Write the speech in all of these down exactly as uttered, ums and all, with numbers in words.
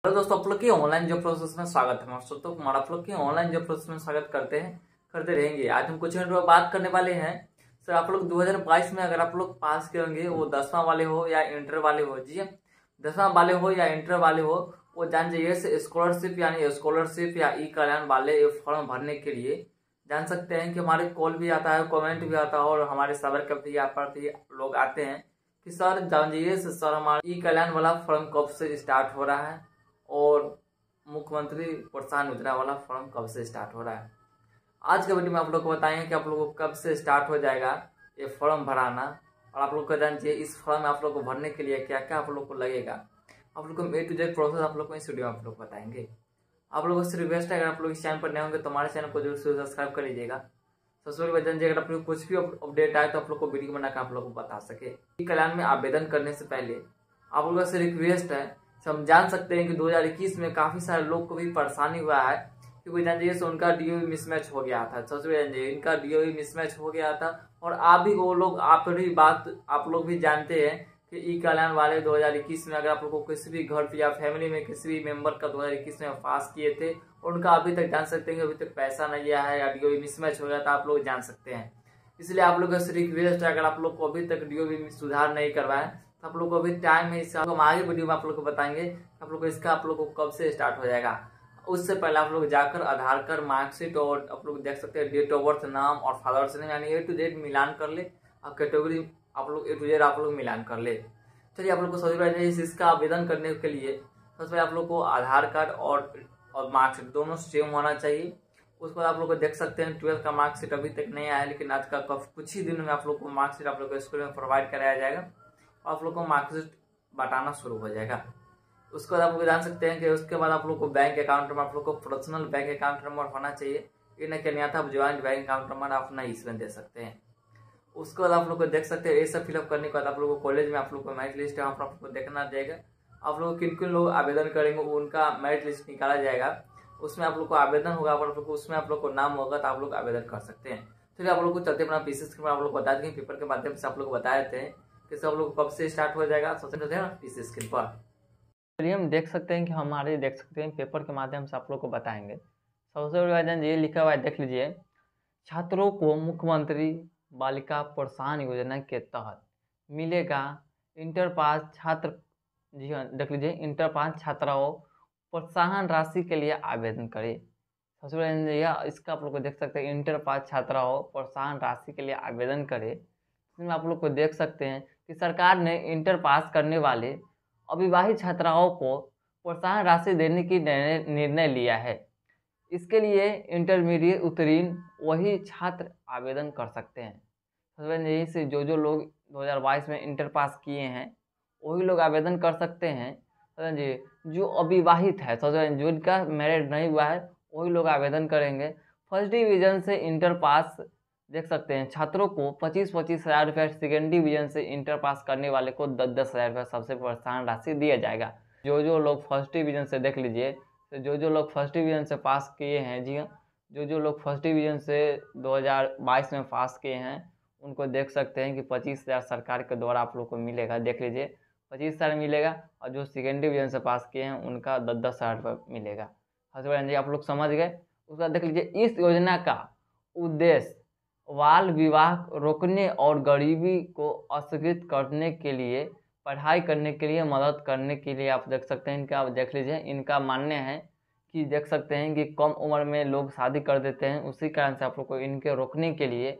Hello दोस्तों, आप लोग की ऑनलाइन जॉब प्रोसेस में स्वागत है। दोस्तों हमारा आप लोग की ऑनलाइन जॉब प्रोसेस में स्वागत करते हैं करते रहेंगे। आज हम कुछ मिनट में बात करने वाले हैं सर, आप लोग दो हज़ार बाईस में अगर आप लोग पास करेंगे, वो दसवां वाले हो या इंटर वाले हो, जी दसवां वाले हो या इंटर वाले हो, वो जान जाइए स्कॉलरशिप यानी स्कॉलरशिप या ई कल्याण वाले फॉर्म भरने के लिए जान सकते हैं कि हमारे कॉल भी आता है, कमेंट भी आता है और हमारे सबर के भी यहाँ पर भी लोग आते हैं कि सर जानिए सर हमारा ई कल्याण वाला फॉर्म कब से स्टार्ट हो रहा है और मुख्यमंत्री प्रोत्साहन योजना वाला फॉर्म कब से स्टार्ट हो रहा है। आज के वीडियो में आप लोग को बताएंगे कि आप लोगों को कब से स्टार्ट हो जाएगा ये फॉर्म भराना, और आप लोग को जानिए इस फॉर्म में आप लोग को भरने के लिए क्या क्या आप लोग को लगेगा। आप लोग को ए टू जेड प्रोसेस आप लोग को इस वीडियो में आप लोग बताएंगे। आप लोगों से रिक्वेस्ट है, अगर आप लोग इस चैनल पर नए होंगे तो हमारे चैनल को जरूर से सब्सक्राइब कर लीजिएगा। सबसे पहले जानिए, अगर आप लोग कुछ भी अपडेट आए तो आप लोग को वीडियो बनाकर आप लोग को बता सके। ई कल्याण में आवेदन करने से पहले आप लोगों से रिक्वेस्ट है, हम जान सकते हैं कि दो हज़ार इक्कीस में काफी सारे लोग को भी परेशानी हुआ है क्योंकि जानिए से उनका डीओ मिसमैच हो गया था। सबसे जानिए इनका डीओ मिसमैच हो गया था और आप भी वो लोग आप भी बात आप लोग भी जानते हैं कि ई कल्याण वाले दो हज़ार इक्कीस में अगर आप लोग को किसी भी घर पे या फैमिली में किसी भी मेंबर का दो हज़ार इक्कीस में पास किए थे, उनका अभी तक जान सकते हैं कि अभी तक पैसा नहीं आया है या डीओ मिसमैच हो गया था, आप लोग जान सकते हैं। इसलिए आप लोग से रिक्वेस्ट है, अगर आप लोग को अभी तक डीओ सुधार नहीं करवाए तो आप लोग को अभी टाइम है, इसका हम आगे वीडियो में आप लोग को बताएंगे आप लोग को इसका आप लोग को कब से स्टार्ट हो जाएगा। उससे पहले आप लोग जाकर आधार कार्ड, मार्कशीट और आप लोग देख सकते हैं डेट ऑफ बर्थ, नाम और फादर्स नेम यानी ए टू जेड मिलान कर ले और कैटेगरी आप लोग ए टू जेड आप लोग मिलान कर ले। चलिए आप लोग को सबसे पहले इसका आवेदन करने के लिए सबसे पहले आप लोग को आधार कार्ड और और मार्कशीट दोनों सेम होना चाहिए। उसके बाद आप लोग को देख सकते हैं ट्वेल्थ का मार्कशीट अभी तक नहीं आया है, लेकिन आज का कुछ ही दिन में आप लोग को मार्कशीट आप लोग को स्कूल में प्रोवाइड कराया जाएगा। आप लोग को मार्कशीट बांटाना शुरू हो जाएगा। उसके बाद आप लोग जान सकते हैं कि उसके बाद आप लोग को बैंक अकाउंट नंबर आप लोग को पर्सनल बैंक अकाउंट नंबर होना चाहिए। ये न कि अन्यथा आप ज्वाइंट बैंक अकाउंट नंबर आप नहीं इसमें दे सकते हैं। उसके बाद आप लोग को देख सकते हैं ये सब फिलअप करने के बाद आप लोग को कॉलेज में आप लोग को मेरिट लिस्ट है वहाँ पर आप लोग को देखना जाएगा। आप लोग किन किन लोग आवेदन करेंगे उनका मेरिट लिस्ट निकाला जाएगा, उसमें आप लोग को आवेदन होगा, आप लोग को उसमें आप लोग को नाम होगा तो आप लोग आवेदन कर सकते हैं। फिर आप लोग को चलते अपना पीसी स्क्रीन आप लोग को बता देंगे, पेपर के माध्यम से आप लोग को बता देते हैं कि सब लोग कब से स्टार्ट हो जाएगा। सबसे पहले पीसी स्क्रीन पर चलिए हम देख सकते हैं कि हमारे देख सकते हैं पेपर के माध्यम से आप लोग को बताएंगे। सबसे पहले ये लिखा हुआ है, देख लीजिए, छात्रों को मुख्यमंत्री बालिका प्रोत्साहन योजना के तहत मिलेगा इंटर पास छात्र, जी हाँ देख लीजिए, इंटर पास छात्राओं प्रोत्साहन राशि के लिए आवेदन करें। सबसे पहले यह इसका आप लोग को देख सकते हैं, इंटर पास छात्राओं प्रोत्साहन राशि के लिए आवेदन करें। इसमें आप लोग को देख सकते हैं कि सरकार ने इंटर पास करने वाले अविवाहित छात्राओं को प्रोत्साहन राशि देने की निर्णय लिया है। इसके लिए इंटरमीडिएट उत्तीर्ण वही छात्र आवेदन कर सकते हैं। सबसे पहले यही से जो जो लोग दो हज़ार बाईस में इंटर पास किए हैं वही लोग आवेदन कर सकते हैं। समझिए, जो अविवाहित है, सबसे जिनका मैरिड नहीं हुआ है वही लोग आवेदन करेंगे। फर्स्ट डिवीजन से इंटर पास देख सकते हैं छात्रों को पच्चीस पच्चीस हज़ार रुपये, सेकेंड डिवीजन से इंटर पास करने वाले को दस दस हज़ार रुपये सबसे प्रोत्साहन राशि दिया जाएगा। जो जो लोग फर्स्ट डिवीजन से देख लीजिए, तो जो जो लोग फर्स्ट डिवीजन से पास किए हैं, जी हाँ, जो जो लोग फर्स्ट डिवीजन से दो हज़ार बाईस में पास किए हैं उनको देख सकते हैं कि पच्चीस हज़ार सरकार के द्वारा आप लोग को मिलेगा। देख लीजिए, पच्चीस हज़ार मिलेगा और जो सेकेंड डिवीजन से पास किए हैं उनका दस दस हज़ार रुपये मिलेगा। हसबैंड आप लोग समझ गए। उसका देख लीजिए, इस योजना का उद्देश्य बाल विवाह रोकने और गरीबी को असकृत करने के लिए, पढ़ाई करने के लिए मदद करने के लिए आप देख सकते हैं। इनका आप देख लीजिए, इनका मानना है कि देख सकते हैं कि कम उम्र में लोग शादी कर देते हैं, उसी कारण से आप लोग को इनके रोकने के लिए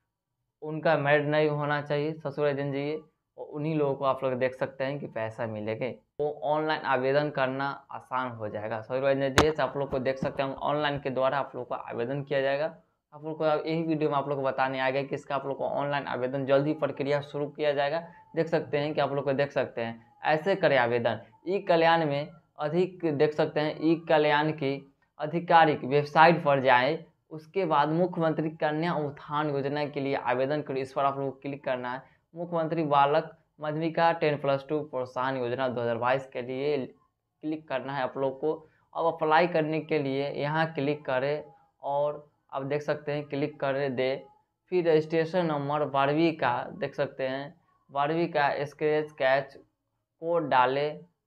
उनका मैरिड नहीं होना चाहिए, ससुर जन जाइए, और उन्हीं लोगों को आप लोग देख सकते हैं कि पैसा मिलेगा। तो ऑनलाइन आवेदन करना आसान हो जाएगा। ससुर जन जाइए आप लोग को देख सकते हैं ऑनलाइन के द्वारा आप लोग को आवेदन किया जाएगा। आप लोग को यही वीडियो में आप लोग को बताने आ गया कि इसका आप लोग को ऑनलाइन आवेदन जल्दी प्रक्रिया शुरू किया जाएगा। देख सकते हैं कि आप लोग को देख सकते हैं ऐसे करें आवेदन। ई कल्याण में अधिक देख सकते हैं, ई कल्याण की आधिकारिक वेबसाइट पर जाएं, उसके बाद मुख्यमंत्री कन्या उत्थान योजना के लिए आवेदन करें। इस पर आप लोग को क्लिक करना है। मुख्यमंत्री बालक मध्यमिका टेन प्लस टू प्रोत्साहन योजना दो हज़ार बाईस के लिए क्लिक करना है आप लोग को। अब अप्लाई करने के लिए यहाँ क्लिक करें और आप देख सकते हैं क्लिक कर दे। फिर रजिस्ट्रेशन नंबर बारहवीं का देख सकते हैं, बारहवीं का स्क्रैच कैच कोड डाले।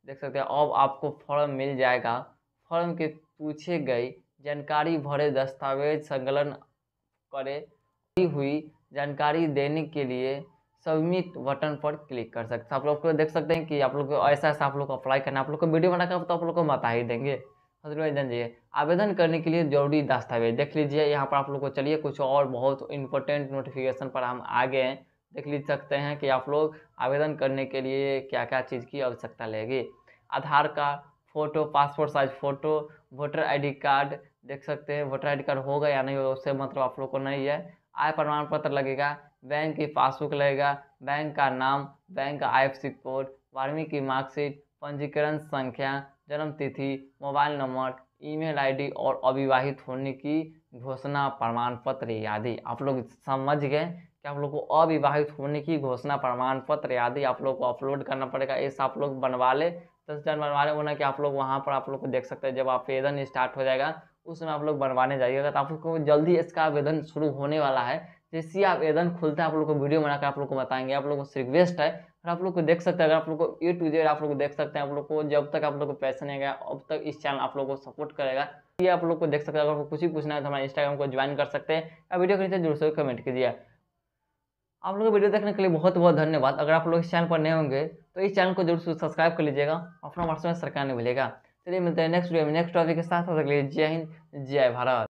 देख सकते हैं अब आपको फॉर्म मिल जाएगा। फॉर्म के पूछे गई जानकारी भरे, दस्तावेज संकलन करे, हुई जानकारी देने के लिए सबमिट बटन पर क्लिक कर सकते हैं। आप लोग को देख सकते हैं कि आप लोग को ऐसा ऐसा आप लोग को अप्लाई करना है। आप लोग को वीडियो बनाकर तो आप लोग को बता ही देंगे। जानिए आवेदन करने के लिए जरूरी दस्तावेज देख लीजिए। यहाँ पर आप लोग को चलिए कुछ और बहुत इंपॉर्टेंट नोटिफिकेशन पर हम आ गए हैं। देख लीज सकते हैं कि आप लोग आवेदन करने के लिए क्या क्या चीज़ की आवश्यकता लगेगी। Aadhaar card, photo, passport size photo, voter ID card देख सकते हैं। वोटर आईडी कार्ड होगा या नहीं होगा उससे मतलब आप लोग को नहीं है। आय प्रमाण पत्र लगेगा, बैंक की पासबुक लगेगा, बैंक का नाम, बैंक का आई एफ सी कोड, बारहवीं की मार्कशीट, पंजीकरण संख्या, जन्म तिथि, मोबाइल नंबर, ईमेल आईडी और अविवाहित होने की घोषणा प्रमाण पत्र आदि। आप लोग समझ गए कि आप लोग को अविवाहित होने की घोषणा प्रमाण पत्र आदि आप लोग को अपलोड करना पड़ेगा। ऐसा आप लोग बनवा ले, दस हज़ार बनवा ले होना कि आप लोग वहाँ पर आप लोग को देख सकते हैं। जब आवेदन स्टार्ट हो जाएगा उस समय आप लोग बनवाने जाइएगा तो आप लोग को जल्दी इसका आवेदन शुरू होने वाला है। जैसे आवेदन खुलता है आप लोग को वीडियो बनाकर आप लोग को बताएंगे। आप लोगों से रिक्वेस्ट है और आप लोग को देख सकते हैं, अगर आप लोग को ए टू जेड आप लोग को देख सकते हैं। आप लोग को जब तक आप लोग को पैसा नहीं आएगा अब तक इस चैनल आप लोग को सपोर्ट करेगा। ये आप लोग को देख सकते हैं। अगर कुछ ही पूछना है तो हमारे इंस्टाग्राम को ज्वाइन कर सकते हैं या वीडियो के नीचे जरूर से कमेंट कीजिए। आप लोग वीडियो देखने के लिए बहुत बहुत धन्यवाद। अगर आप लोग इस चैनल पर नए होंगे तो इस चैनल को जरूर से सब्सक्राइब कर लीजिएगा, अपना व्हाट्सएप में सरकार नहीं भूलेगा। चलिए मिलते हैं नेक्स्ट वीडियो में नेक्स्ट टॉपिक के साथ। जय हिंद, जय भारत।